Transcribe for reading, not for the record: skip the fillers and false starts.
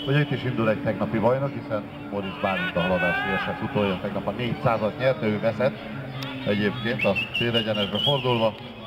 hogy itt is indul egy tegnapi bajnok, hiszen Boris Bálint a haladás CSF futója tegnap a 400-at nyerte, ő veszett egyébként a célegyenesbe fordulva.